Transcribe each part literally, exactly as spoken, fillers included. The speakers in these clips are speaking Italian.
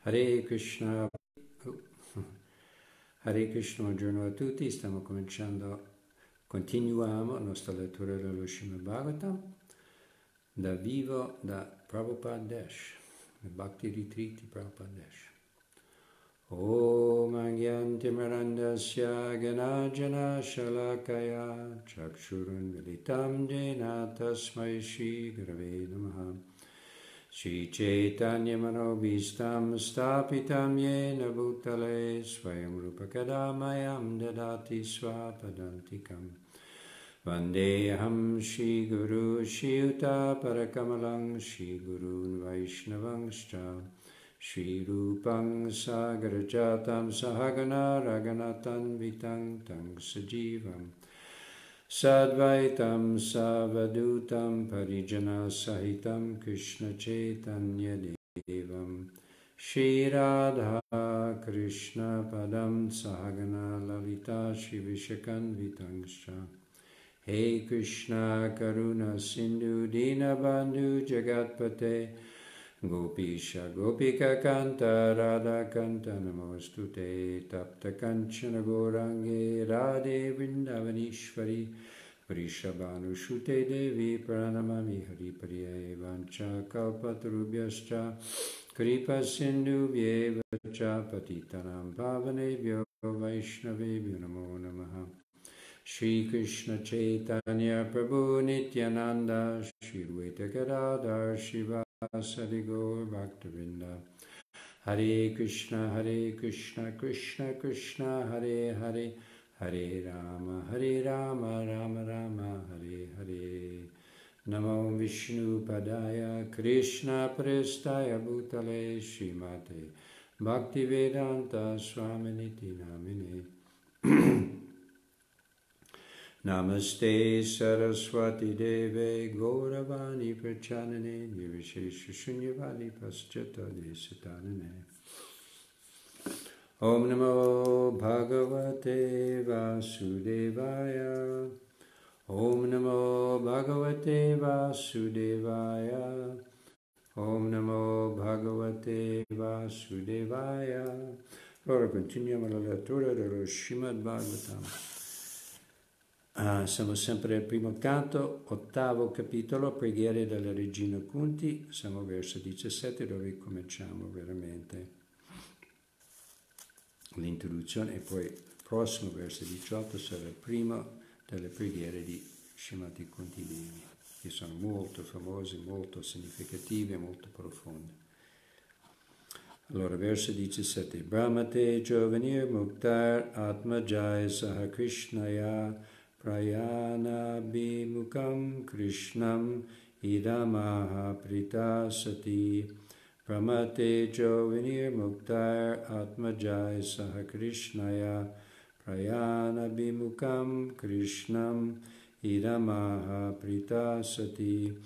Hare Krishna, Hare Krishna, buongiorno a tutti, stiamo cominciando, continuiamo la nostra lettura dello Srimad Bhagavatam da vivo da Prabhupada Desh, il Bhakti Retreat di Prabhupada Desh. Om Agyantimarandasya Ganajana Shalakaya Chakshurun Militam Jena Tasmai Shri Gurave Namaha Shri Chaitanya Manobhistam Stapitam Yena Bhutale Swayam Rupa Kadamayam Dadati Swapadantikam Vandeham Shri Guru Shri Yuta Parakamalang Shri Gurun Vaishnavangscha Shri Rupang Sagarajatam Sahagana Raganatan Vitang Tang Sajivam Sadvaitam Savadutam Parijana Sahitam Krishna Chaitanya Devam Shri Radha Krishna Padam Sahagana Lalita Shri Vishakan Vitangscha Hey Krishna Karuna Sindhu Dinabandhu Jagatpate Gopisha Gopika Kanta Radha Kanta Namostute Tapta Kanchana Gorange Radhe Vrindavanishvari Vrishabhanu Shute Devi Pranamami Haripriye Vancha Kalpatarubhyascha Kripa Sindhu Vyevacha Patitanam Pavanebhyo Vaishnavebhyo Namo Namaha Shri Krishna Chaitanya Prabhu Nityananda Shri Dvaita Gadadhar Shiva Sadi Gaur Bhaktivinoda Hare Krishna Hare Krishna Krishna Krishna Hare Hare Hare Rama Hare Rama Rama Rama Hare Hare Namo Vishnu Padaya Krishna Prestaya Bhutale Srimate Bhaktivedanta Swaminiti Namine Namaste Saraswati Deve Gauravani Prachanane Nirvishesha Shunyavadi Paschata Desatanane Om Namo Bhagavate Vasudevaya Om Namo Bhagavate Vasudevaya Om Namo Bhagavate Vasudevaya. Allora continuiamo la lettura dello Srimad Bhagavatam. Uh, siamo sempre al primo canto, ottavo capitolo, preghiere della regina Kunti, siamo al verso diciassette dove cominciamo veramente l'introduzione e poi il prossimo verso diciotto sarà il primo delle preghiere di Srimati Kunti Devi, che sono molto famose, molto significative, molto profonde. Allora, verso diciassette. Brahmate Jovanir Muktar Atmajaya Saha Krishnaya Prayana Bhimukam Krishnam Idamaha Prita Sati Brahmate Jovanir Muktar Atmajaya Saha Krishnaya Prayana Bhimukam Krishnam Idamaha Prita Sati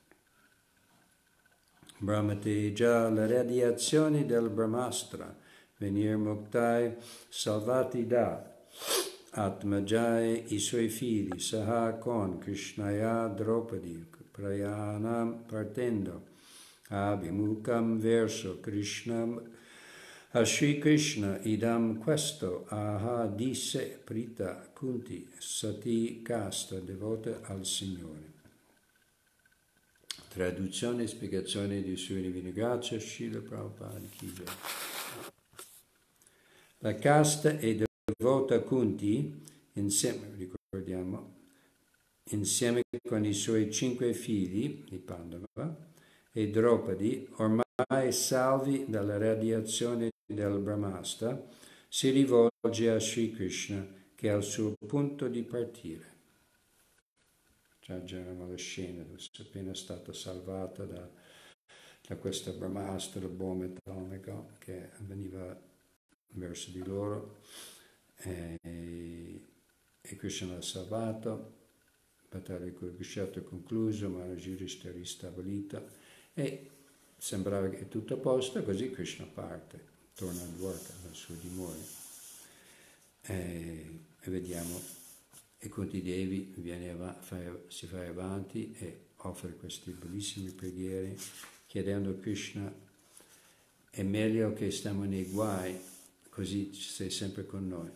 Brahmateja, la radiazione del Brahmastra, venir Muktai salvati da Atmajaya i suoi figli, Saha con Krishnaya Draupadi, Prayanam partendo, Abhimukam verso Krishnam, a Sri Krishna idam questo, Aha disse Prita Kunti, Sati casta, devota al Signore. Traduzione e spiegazione di Sua Divina Grazia, Srila Prabhupada Ki Jai. La casta è devota Kunti, insieme, ricordiamo, insieme con i suoi cinque figli, i Pandava, e Draupadi, ormai salvi dalla radiazione del Brahmastra, si rivolge a Sri Krishna, che è al suo punto di partire. Già c'era la scena, è appena stata salvata da, da questa Brahmastra, bomba atomica, che veniva verso di loro. E, e Krishna l'ha salvato, battaglia col Kurukshetra concluso, Manajurishta ristabilita e sembrava che è tutto a posto, così Krishna parte, torna a Dwarka, al suo dimora. E, e vediamo, e Kunti Devi viene av- fa, si fa avanti e offre queste bellissime preghiere chiedendo a Krishna è meglio che stiamo nei guai, così sei sempre con noi.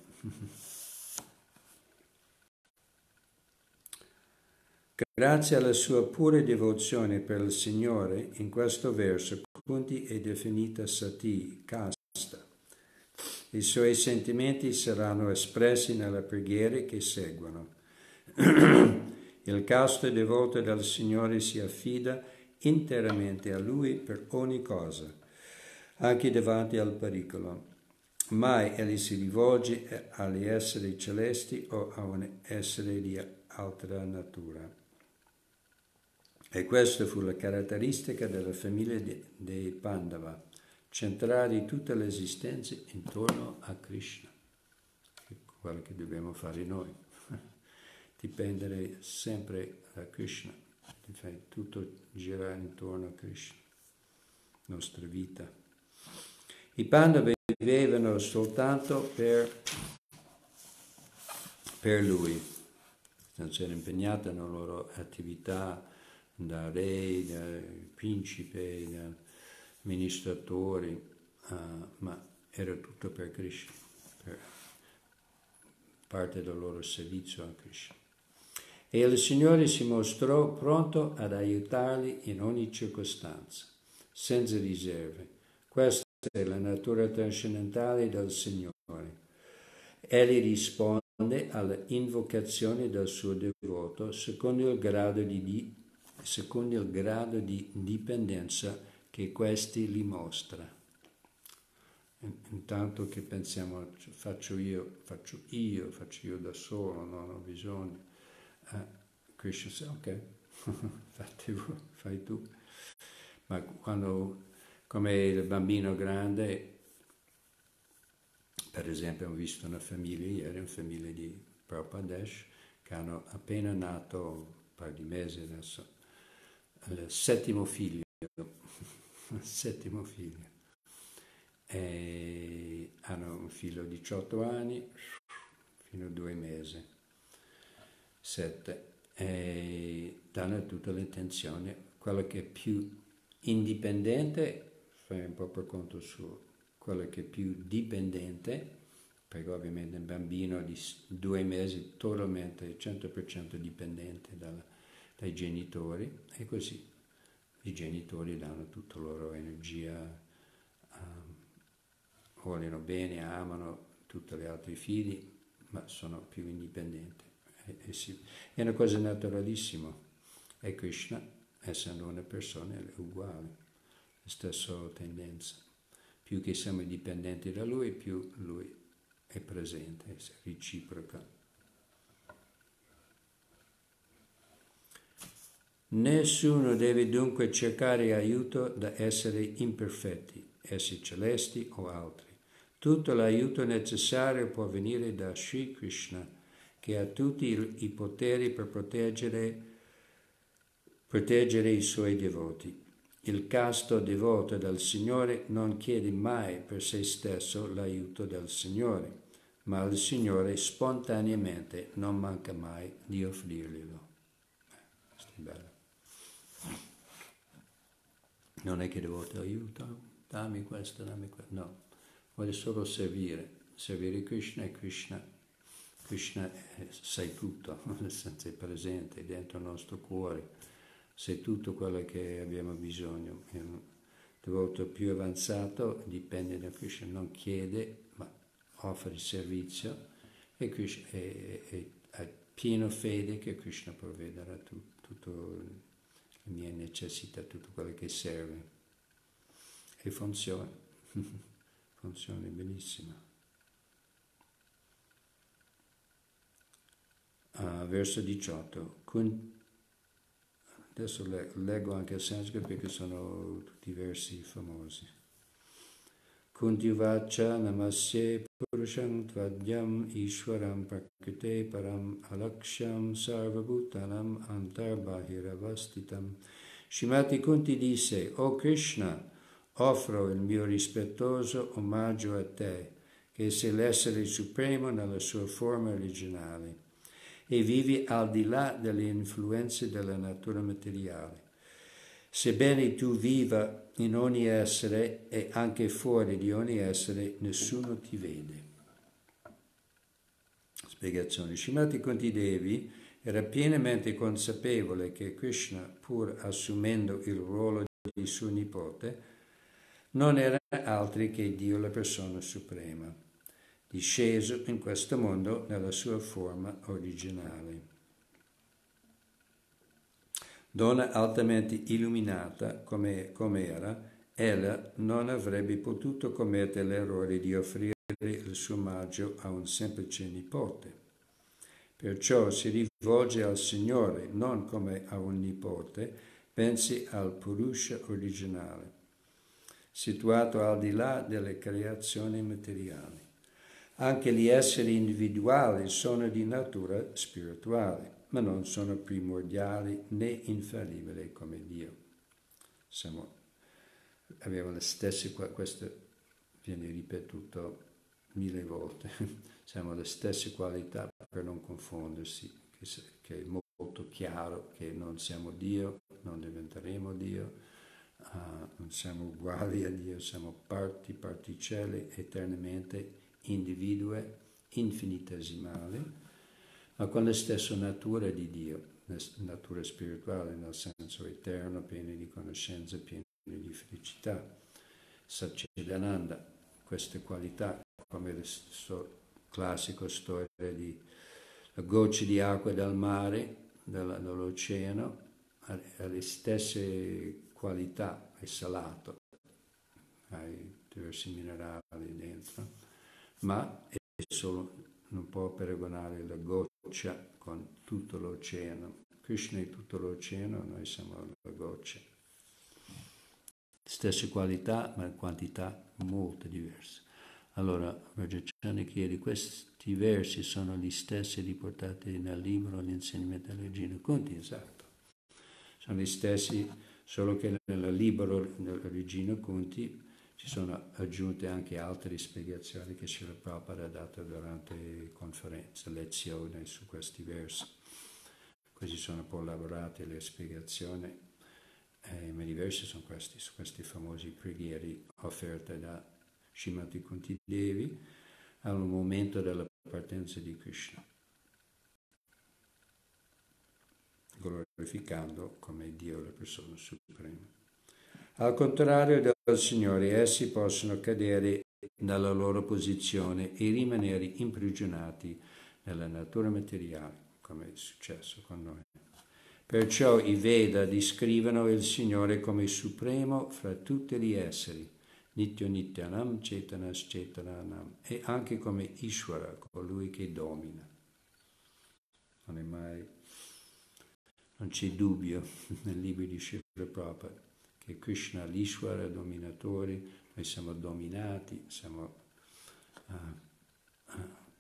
Grazie alla sua pura devozione per il Signore, in questo verso Kunti è definita sati, casta. I suoi sentimenti saranno espressi nelle preghiere che seguono. Il casto devoto del Signore si affida interamente a Lui per ogni cosa, anche davanti al pericolo. Mai egli si rivolge agli esseri celesti o a un essere di altra natura. E questa fu la caratteristica della famiglia dei Pandava, centrare tutta l'esistenza intorno a Krishna, che è quello che dobbiamo fare noi, dipendere sempre da Krishna, tutto gira intorno a Krishna, nostra vita. I Pandava vivevano soltanto per, per lui, non si era impegnata nella loro attività da re, da principe, da amministratori, uh, ma era tutto per Krishna, per parte del loro servizio a Krishna. E il Signore si mostrò pronto ad aiutarli in ogni circostanza, senza riserve. Questa è la natura trascendentale del Signore. Egli risponde alle invocazioni del suo devoto secondo il grado di secondo il grado di dipendenza che questi li mostra. Intanto che pensiamo, faccio io, faccio io, faccio io da solo, non ho bisogno. Eh, Krishna dice, ok, fai, fai tu. Ma quando, come il bambino grande, per esempio, ho visto una famiglia ieri, una famiglia di Prabhupadesh, che hanno appena nato un paio di mesi adesso, il settimo figlio, il settimo figlio, e hanno un figlio di diciotto anni, fino a due mesi, sette, e danno tutta l'intenzione, quello che è più indipendente, fai un po' per conto suo, quello che è più dipendente, perché ovviamente un bambino di due mesi totalmente, cento per cento dipendente dalla dai genitori, e così i genitori danno tutta la loro energia, um, vogliono bene, amano tutti gli altri figli, ma sono più indipendenti. E, e sì, è una cosa naturalissima. E Krishna, essendo una persona, è uguale, la stessa tendenza. Più che siamo dipendenti da Lui, più Lui è presente, è reciproca. Nessuno deve dunque cercare aiuto da esseri imperfetti, essi celesti o altri. Tutto l'aiuto necessario può venire da Sri Krishna, che ha tutti i poteri per proteggere, proteggere i suoi devoti. Il casto devoto del Signore non chiede mai per se stesso l'aiuto del Signore, ma il Signore spontaneamente non manca mai di offrirglielo. Eh, questo è bello. Non è che devo ti aiuto, dammi questo, dammi questo, no, voglio solo servire, servire Krishna e Krishna, Krishna è, sei tutto, sei presente dentro il nostro cuore, sei tutto quello che abbiamo bisogno. Il devoto più avanzato dipende da Krishna, non chiede, ma offre servizio e Krishna ha piena fede che Krishna provvederà tutto, tutto le mie necessità, tutto quello che serve, e funziona, funziona benissimo. Uh, verso diciotto, Kun, adesso le, leggo anche il sanscrito perché sono tutti versi famosi. Kunti vacha namasye purusham tvadyam ishwaram prakrite param alaksham sarvabhutanam antarbahiravastitam. Shrimati Kunti disse, o Krishna, offro il mio rispettoso omaggio a te, che sei l'essere supremo nella sua forma originale, e vivi al di là delle influenze della natura materiale. Sebbene tu viva in ogni essere e anche fuori di ogni essere nessuno ti vede. Spiegazione. Srimati Kunti Devi era pienamente consapevole che Krishna, pur assumendo il ruolo di suo nipote, non era altri che Dio, la persona suprema, disceso in questo mondo nella sua forma originale. Donna altamente illuminata come, come era, ella non avrebbe potuto commettere l'errore di offrire il suo omaggio a un semplice nipote. Perciò si rivolge al Signore non come a un nipote, bensì al Purusha originale, situato al di là delle creazioni materiali. Anche gli esseri individuali sono di natura spirituale, ma non sono primordiali né infallibili come Dio. Siamo, abbiamo le stesse, questo viene ripetuto mille volte, siamo le stesse qualità per non confondersi, che, che è molto chiaro che non siamo Dio, non diventeremo Dio, uh, non siamo uguali a Dio, siamo parti, particelle, eternamente individui infinitesimali, ma con la stessa natura di Dio, natura spirituale nel senso eterno, pieno di conoscenza, pieno di felicità. Satchidananda, queste qualità, come la sto, classica storia di la goccia di acqua dal mare, dall'oceano, ha, ha le stesse qualità, è salato, ha diversi minerali dentro, ma è solo, non può paragonare la goccia con tutto l'oceano. Krishna è tutto l'oceano, noi siamo la goccia. Stesse qualità, ma quantità molto diverse. Allora, Vajrachandra chiede, questi versi sono gli stessi riportati nel libro L'insegnamento della Regina Kunti? Esatto. Sono gli stessi, solo che nel libro della Regina Kunti ci sono aggiunte anche altre spiegazioni che Srila Prabhupada ha dato durante conferenze, lezioni su questi versi. Così sono poi elaborate le spiegazioni, eh, ma i versi sono questi, su questi famosi preghiere offerte da Srimati Kunti Devi al momento della partenza di Krishna, glorificando come Dio la persona suprema. Al contrario del Signore, essi possono cadere nella loro posizione e rimanere imprigionati nella natura materiale, come è successo con noi. Perciò i Veda descrivono il Signore come supremo fra tutti gli esseri, Nitya Nityanam, Chetanas Chetananam, e anche come Ishvara, colui che domina. Non è mai, non c'è dubbio nel libro di Srila Prabhupada che Krishna, l'Ishvara, dominatore, noi siamo dominati, siamo uh, uh,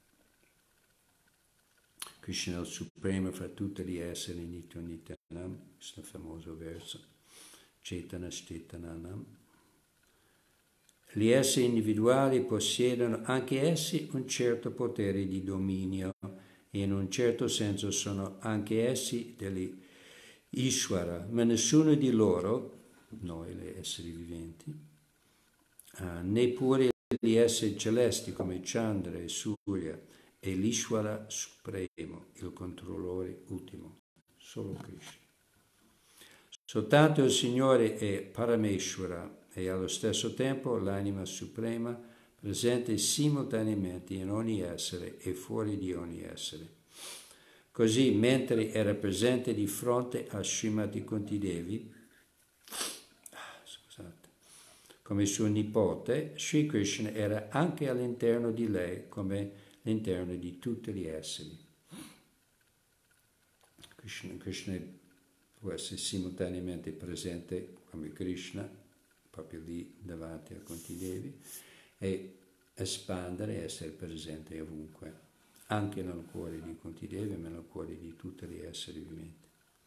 Krishna è il supremo fra tutti gli esseri, Nitya Nityanam, questo famoso verso, Chetanas Chetananam. Gli esseri individuali possiedono anche essi un certo potere di dominio e in un certo senso sono anche essi degli Ishvara, ma nessuno di loro, noi gli esseri viventi, uh, neppure gli esseri celesti come Chandra e Surya e l'Ishvara supremo, il controllore ultimo, solo Krishna. Soltanto il Signore è Parameshvara e allo stesso tempo l'anima suprema presente simultaneamente in ogni essere e fuori di ogni essere. Così, mentre era presente di fronte a Srimati Kunti Devi, scusate, come suo nipote, Sri Krishna era anche all'interno di lei come all'interno di tutti gli esseri. Krishna, Krishna può essere simultaneamente presente come Krishna, proprio lì davanti a Kunti Devi, e espandere e essere presente ovunque, anche nel cuore di Kunti Devi, ma nel cuore di tutti gli esseri viventi.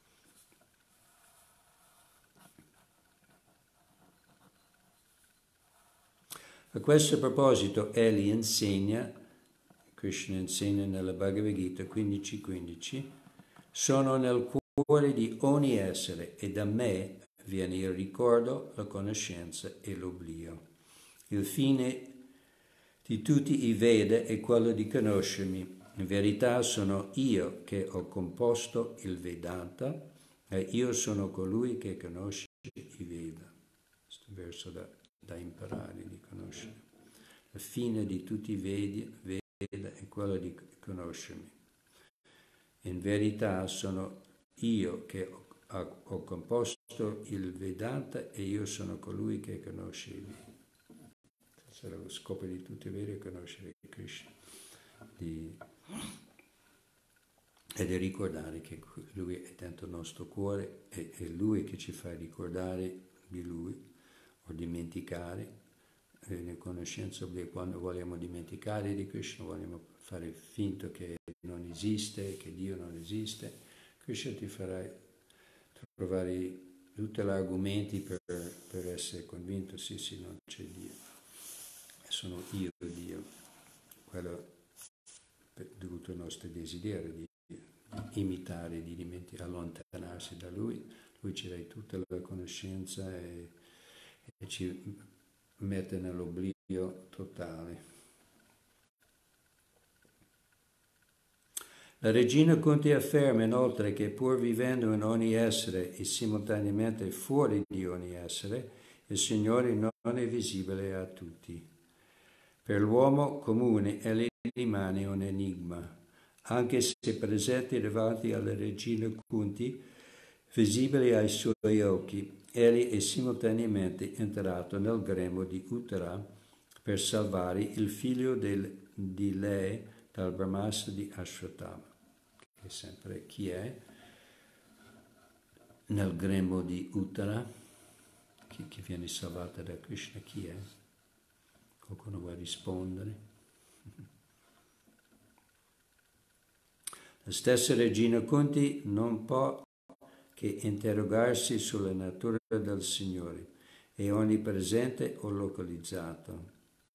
A questo proposito, egli insegna, Krishna insegna nella Bhagavad Gita quindici quindici, sono nel cuore di ogni essere e da me viene il ricordo, la conoscenza e l'oblio. Il fine di tutti i Veda è quello di conoscermi. In verità sono io che ho composto il Vedanta e io sono colui che conosce i Veda. Questo verso da, da imparare, di conoscere. Il fine di tutti i Veda è quello di conoscermi. In verità sono io che ho, ho composto il Vedanta e io sono colui che conosce i Veda. Questo è lo scopo di tutti i Veda, è conoscere Krishna. Di, e di ricordare che Lui è dentro il nostro cuore, e è Lui che ci fa ricordare di Lui o dimenticare. E la conoscenza, quando vogliamo dimenticare di Krishna, vogliamo fare finto che non esiste, che Dio non esiste, Krishna ti farà trovare tutti gli argomenti per, per essere convinto, sì, sì, non c'è Dio. Sono io Dio, quello per dovuto ai nostri desideri di imitare, di dimenticare, allontanarsi da Lui. Lui ci dà tutta la conoscenza e, e ci mette nell'oblio totale. La regina Kunti afferma inoltre che pur vivendo in ogni essere e simultaneamente fuori di ogni essere, il Signore non è visibile a tutti. Per l'uomo comune egli rimane un enigma, anche se presente davanti alla regina Kunti, visibile ai suoi occhi. Egli è simultaneamente entrato nel grembo di Uttara per salvare il figlio del, di lei dal brahmastra di Ashwatthama, che è sempre chi è nel grembo di Uttara, chi, chi viene salvato da Krishna, chi è? Qualcuno vuole rispondere? La stessa regina Kunti non può che interrogarsi sulla natura del Signore. È onnipresente o localizzato.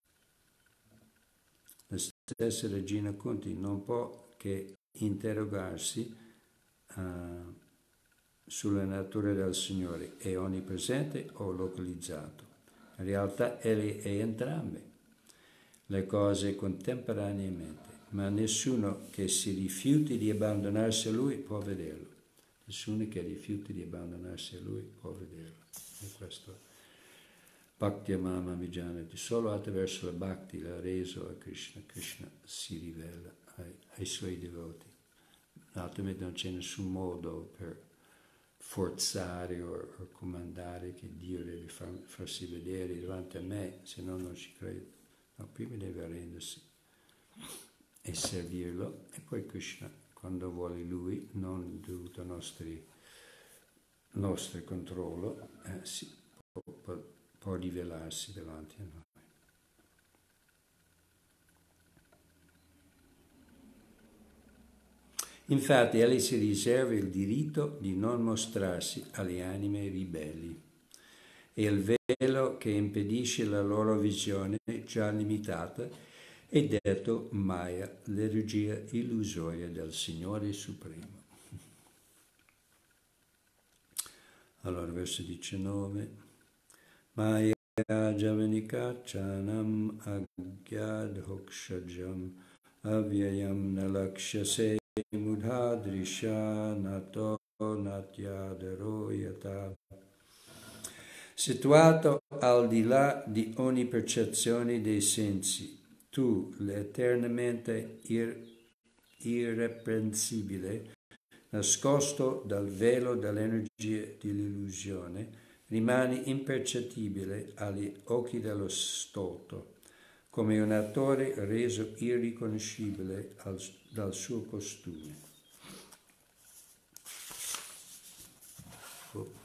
La stessa regina Kunti non può che interrogarsi uh, sulla natura del Signore. È onnipresente o localizzato. In realtà egli è entrambe le cose contemporaneamente, ma nessuno che si rifiuti di abbandonarsi a Lui può vederlo. Nessuno che rifiuti di abbandonarsi a Lui può vederlo. E questo Bhakti Amama Vijanati, solo attraverso la Bhakti l'ha reso a Krishna. Krishna si rivela ai, ai suoi devoti. Altrimenti non c'è nessun modo per forzare o, o comandare che Dio deve far, farsi vedere davanti a me, se no non ci credo. No, prima deve arrendersi e servirlo, e poi Krishna, quando vuole Lui, non dovuto al nostri, nostro controllo, eh, si può, può, può rivelarsi davanti a noi. Infatti, egli si riserva il diritto di non mostrarsi alle anime ribelli, e il velo che impedisce la loro visione già limitata è detto Maya, l'energia illusoria del Signore Supremo. Allora, verso diciannove. Maya javanika chanam agyad hokshajam avyayam nalakshase mudhadrisha nato natyadaro yata. Situato al di là di ogni percezione dei sensi, tu, l'eternamente ir- irreprensibile, nascosto dal velo dell'energia dell'illusione, rimani impercettibile agli occhi dello stolto, come un attore reso irriconoscibile al, dal suo costume. Oh.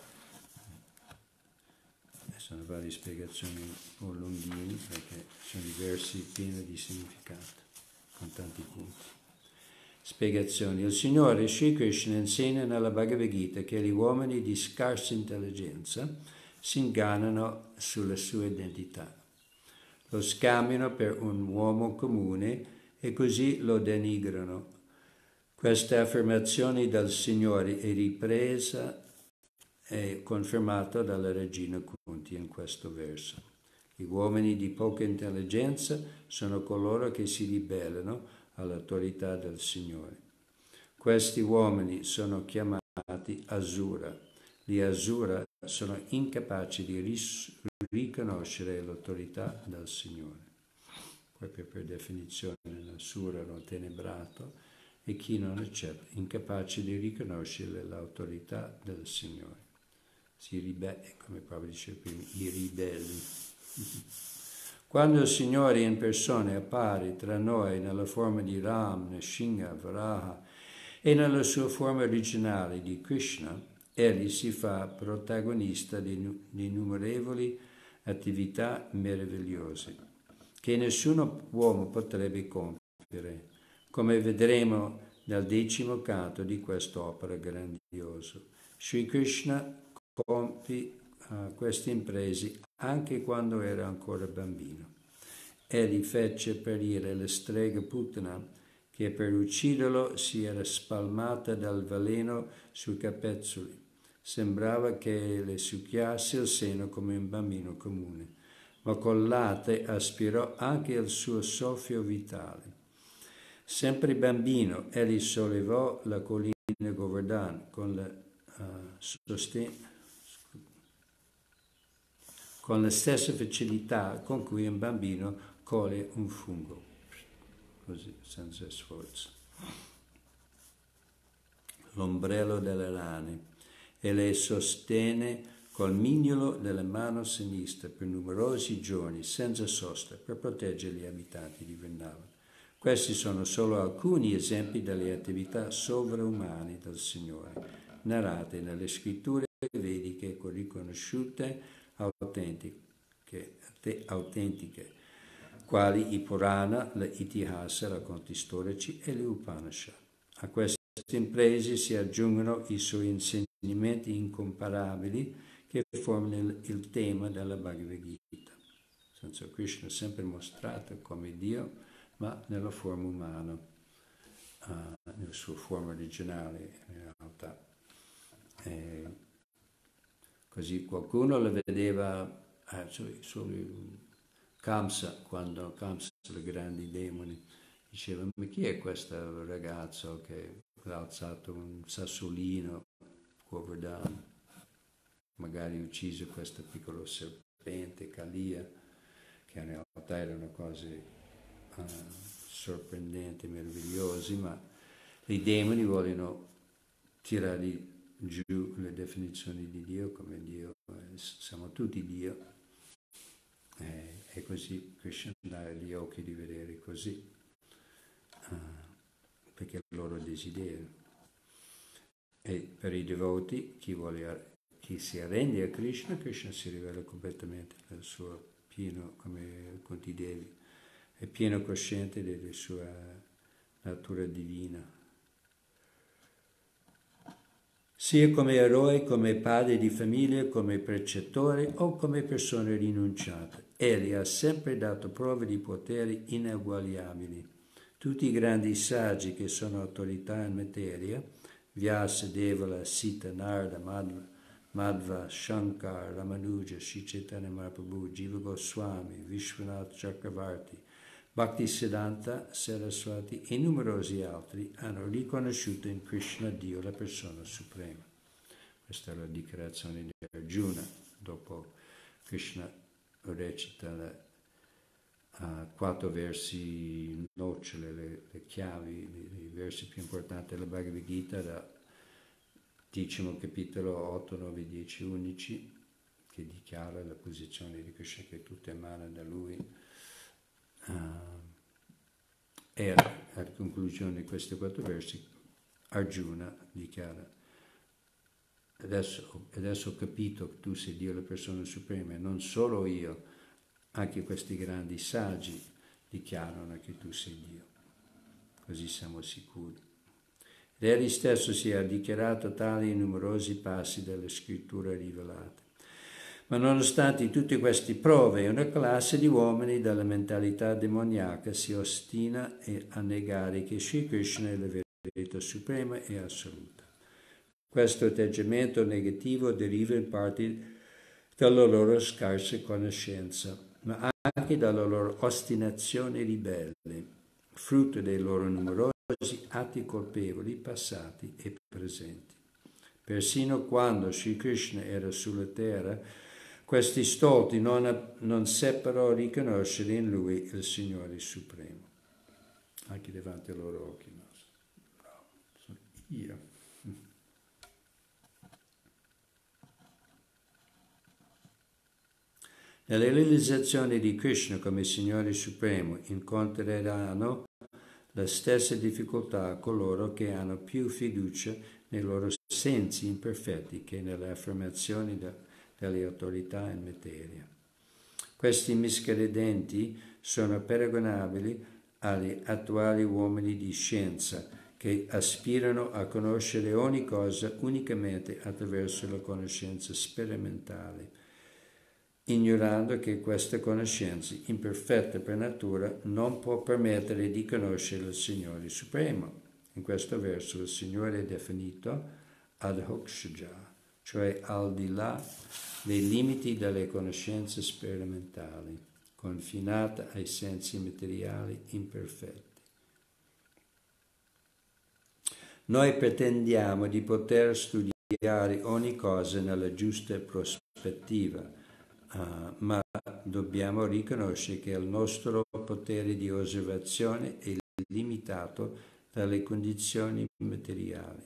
Sono varie spiegazioni un po' lunghine perché sono diversi, pieni di significato, con tanti punti. Spiegazioni. Il Signore Sri Krishna insegna nella Bhagavad Gita che gli uomini di scarsa intelligenza si ingannano sulla sua identità. Lo scambiano per un uomo comune e così lo denigrano. Questa affermazione del Signore è ripresa è confermato dalla regina Kunti in questo verso. Gli uomini di poca intelligenza sono coloro che si ribellano all'autorità del Signore. Questi uomini sono chiamati Asura. Gli Asura sono incapaci di ris- riconoscere l'autorità del Signore. Proprio per definizione, l'Asura è un tenebrato e chi non accetta, incapace di riconoscere l'autorità del Signore. Si ribelle, come proprio dicevo prima, i ribelli. Quando il Signore in persona appare tra noi nella forma di Ram, Nrsimha, Varaha e nella sua forma originale di Krishna, egli si fa protagonista di, di innumerevoli attività meravigliose che nessun uomo potrebbe compiere, come vedremo nel decimo canto di quest'opera grandiosa. Sri Krishna compì uh, queste imprese anche quando era ancora bambino. Egli fece perire la strega Putana, che per ucciderlo si era spalmata del veleno sui capezzoli. Sembrava che le succhiasse il seno come un bambino comune, ma col latte aspirò anche il suo soffio vitale. Sempre bambino, egli sollevò la collina Govardhan con la, uh, sosten- con la stessa facilità con cui un bambino coglie un fungo, così, senza sforzo. L'ombrello delle rane, e le sostenne col mignolo della mano sinistra per numerosi giorni, senza sosta, per proteggere gli abitanti di Vrindavan. Questi sono solo alcuni esempi delle attività sovraumane del Signore, narrate nelle scritture vediche riconosciute autentiche, autentiche, quali i Purana, le Itihasa, racconti storici e le Upanishad. A queste imprese si aggiungono i suoi insegnamenti incomparabili che formano il, il tema della Bhagavad Gita. Senza Krishna è sempre mostrato come Dio, ma nella forma umana, uh, nella sua forma originale in realtà. E così qualcuno lo vedeva eh, solo Kamsa, quando Kamsa, i grandi demoni, diceva: ma chi è questo ragazzo che ha alzato un sassolino, Govardhan, magari ucciso questo piccolo serpente, Kalia, che in realtà erano cose uh, sorprendenti, meravigliose, ma i demoni vogliono tirare giù le definizioni di Dio come Dio, eh, siamo tutti Dio, eh, e così Krishna dà gli occhi di vedere così. Uh, perché è il loro desiderio. E per i devoti, chi, vuole, chi si arrende a Krishna, Krishna si rivela completamente nel suo pieno, come Kunti Devi, è pieno cosciente della sua natura divina. Sia come eroe, come padre di famiglia, come precettore o come persona rinunciata, egli ha sempre dato prove di poteri ineguagliabili. Tutti i grandi saggi che sono autorità in materia, Vyasa, Devala, Sita, Narada, Madhva, Madhva, Shankar, Ramanuja, Sri Chaitanya Mahaprabhu, Jiva Goswami, Vishwanath Chakravarti, Bhaktisiddhanta Saraswati e numerosi altri hanno riconosciuto in Krishna Dio, la persona suprema. Questa è la dichiarazione di Arjuna, dopo Krishna recita la Uh, quattro versi nocciole, le, le chiavi, i versi più importanti della Bhagavad Gita, da decimo capitolo otto, nove, dieci, undici, che dichiara la posizione di Krishna, che tutto emana da lui. Uh, e alla conclusione di questi quattro versi Arjuna dichiara: adesso, adesso ho capito che tu sei Dio, la persona suprema, e non solo io, anche questi grandi saggi dichiarano che tu sei Dio, così siamo sicuri. Ed egli stesso si è dichiarato tale in numerosi passi delle scritture rivelate. Ma nonostante tutte queste prove, una classe di uomini dalla mentalità demoniaca si ostina a negare che Sri Krishna è la verità suprema e assoluta. Questo atteggiamento negativo deriva in parte dalla loro scarsa conoscenza, ma anche dalla loro ostinazione ribelle, frutto dei loro numerosi atti colpevoli passati e presenti. Persino quando Sri Krishna era sulla terra, questi stolti non, non seppero riconoscere in lui il Signore Supremo. Anche davanti ai loro occhi. No? Sono io. Nella realizzazione di Krishna come Signore Supremo incontreranno la stessa difficoltà coloro che hanno più fiducia nei loro sensi imperfetti che nelle affermazioni de, delle autorità in materia. Questi miscredenti sono paragonabili agli attuali uomini di scienza che aspirano a conoscere ogni cosa unicamente attraverso la conoscenza sperimentale, ignorando che questa conoscenza imperfetta per natura non può permettere di conoscere il Signore Supremo. In questo verso il Signore è definito adhokshaja, cioè al di là dei limiti delle conoscenze sperimentali, confinata ai sensi materiali imperfetti. Noi pretendiamo di poter studiare ogni cosa nella giusta prospettiva, Uh, ma dobbiamo riconoscere che il nostro potere di osservazione è limitato dalle condizioni materiali,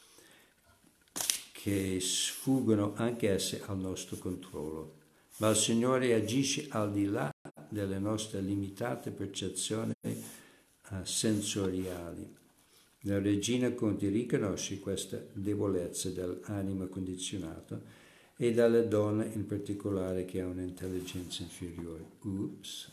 che sfuggono anch'esse al nostro controllo. Ma il Signore agisce al di là delle nostre limitate percezioni uh, sensoriali. La Regina Kunti riconosce questa debolezza dell'anima condizionata e dalle donne in particolare che ha un'intelligenza inferiore. Oops.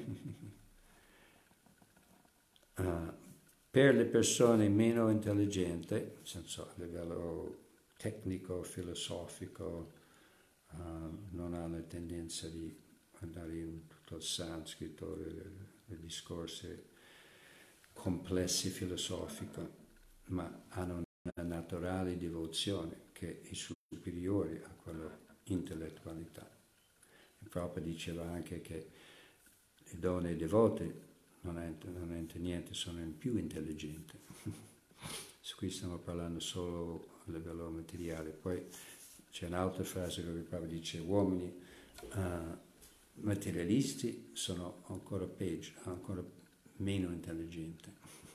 uh, per le persone meno intelligenti, nel senso a livello tecnico, filosofico, uh, non hanno la tendenza di andare in tutto il sanscrito, i discorsi complessi filosofici, ma hanno una naturale devozione che è superiore a quella intellettualità. Il Prabhupada diceva anche che le donne devote non è, non è niente, sono più intelligenti. Su qui stiamo parlando solo a livello materiale. Poi c'è un'altra frase dove il Prabhupada dice uomini uh, materialisti sono ancora peggio, ancora meno intelligenti.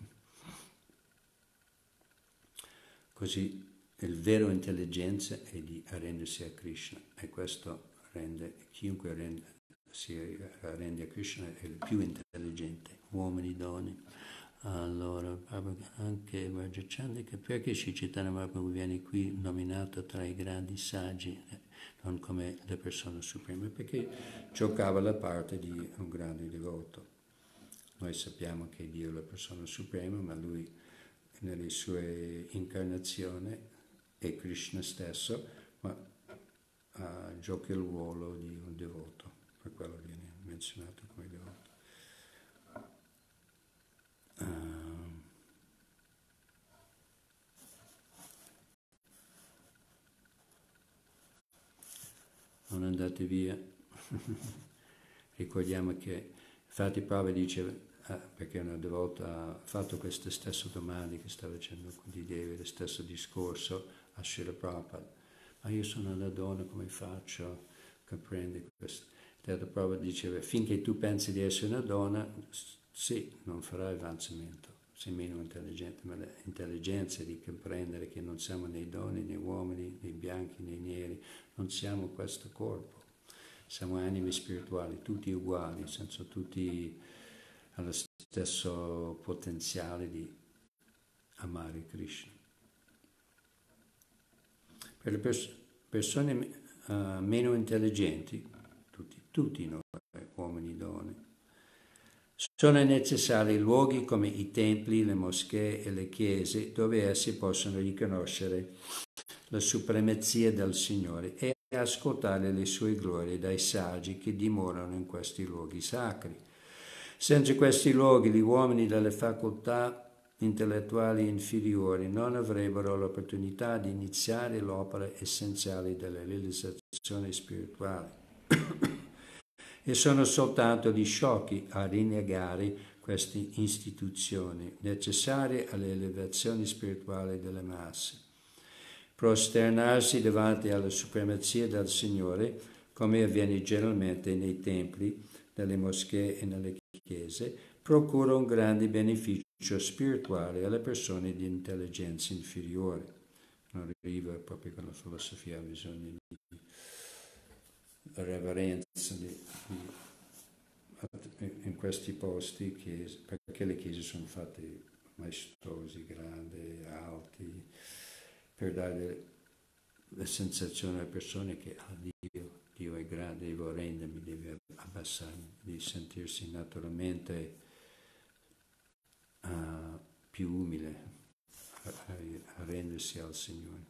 Così il vero intelligenza è di arrendersi a Krishna e questo rende, chiunque arrende, si arrende a Krishna è il più intelligente, uomini, donne. Allora, anche Vajrachandika, perché Sri Chaitanya Mahaprabhu viene qui nominato tra i grandi saggi, non come le persone supreme, perché giocava la parte di un grande devoto. Noi sappiamo che Dio è la persona suprema, ma lui nelle sue incarnazioni è Krishna stesso, ma uh, gioca il ruolo di un devoto, per quello viene menzionato come devoto. Uh, non andate via. Ricordiamo che, infatti Prabhupada diceva, Ah, perché una devota ha fatto queste stesse domande che sta facendo di Devi, lo stesso discorso a Srila Prabhupada. Ma io sono una donna, come faccio a comprendere questo? Il Prabhupada diceva, finché tu pensi di essere una donna, sì, non farai avanzamento, sei meno intelligente, ma l'intelligenza è di comprendere che non siamo né donne, né uomini, né bianchi, né neri, non siamo questo corpo, siamo anime spirituali, tutti uguali, nel senso tutti ha lo stesso potenziale di amare Krishna. Per le pers- persone uh, meno intelligenti, tutti, tutti noi, uomini e donne, sono necessari luoghi come i templi, le moschee e le chiese dove essi possono riconoscere la supremazia del Signore e ascoltare le sue glorie dai saggi che dimorano in questi luoghi sacri. Senza questi luoghi, gli uomini delle facoltà intellettuali inferiori non avrebbero l'opportunità di iniziare l'opera essenziale della realizzazione spirituale e sono soltanto gli sciocchi a rinnegare queste istituzioni necessarie all'elevazione spirituale delle masse. Prosternarsi davanti alla supremazia del Signore, come avviene generalmente nei templi, nelle moschee e nelle chiese, procura un grande beneficio spirituale alle persone di intelligenza inferiore. Non arriva proprio con la filosofia, ha bisogno di reverenza di, di, in questi posti, chiese, perché le chiese sono fatte maestosi, grandi, alti, per dare la sensazione alle persone che ah, Dio, Dio è grande, devo rendermi, devo abbassarmi, di sentirsi naturalmente uh, più umile a, a, a rendersi al Signore.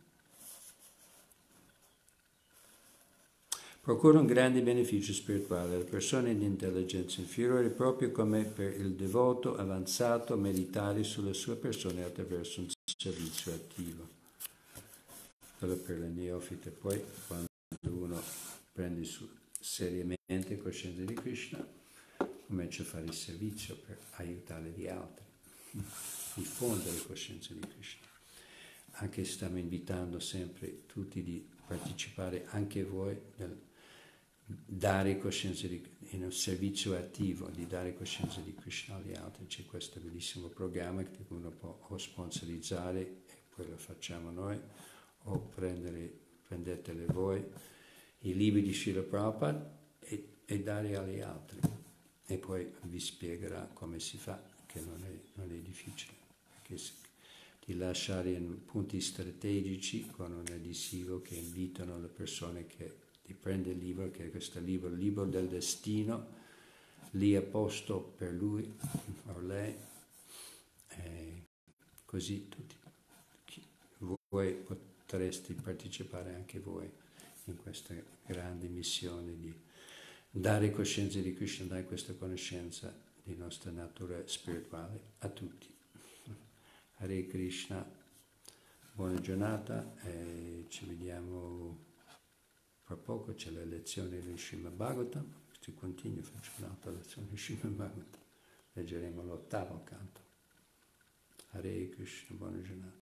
Procura un grande beneficio spirituale alle persone di intelligenza inferiore, proprio come per il devoto avanzato meditare sulla sua persona attraverso un servizio attivo. Quello per le neofite. Poi, quando uno prende su, seriamente coscienza di Krishna, comincia a fare il servizio per aiutare gli altri, diffondere coscienza di Krishna. Anche stiamo invitando sempre tutti di partecipare, anche voi, nel dare coscienza di, in un servizio attivo, di dare coscienza di Krishna agli altri. C'è questo bellissimo programma che uno può o sponsorizzare, e poi lo facciamo noi, o prendere, prendetele voi, i libri di Srila Prabhupada e, e dare agli altri. E poi vi spiegherà come si fa, che non è, non è difficile, perché si, di lasciare in punti strategici con un adesivo che invitano le persone che di prendere il libro, che è questo libro, il libro del destino, lì a posto per lui o lei, e così tutti. Voi potreste partecipare anche voi in questa grande missione di dare coscienza di Krishna, dare questa conoscenza di nostra natura spirituale a tutti. Hare Krishna, buona giornata e ci vediamo fra poco. C'è la lezione del Srimad Bhagavatam, si continua, faccio un'altra lezione del Srimad Bhagavatam, leggeremo l'ottavo canto. Hare Krishna, buona giornata.